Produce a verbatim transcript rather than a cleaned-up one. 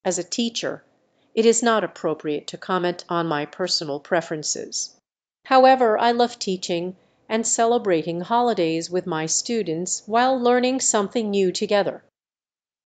As a teacher, it is not appropriate to comment on my personal preferences. However, I love teaching and celebrating holidays with my students while learning something new together.